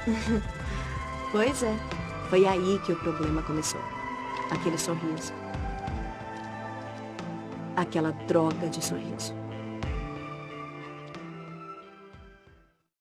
Pois é. Foi aí que o problema começou. Aquele sorriso. Aquela droga de sorriso.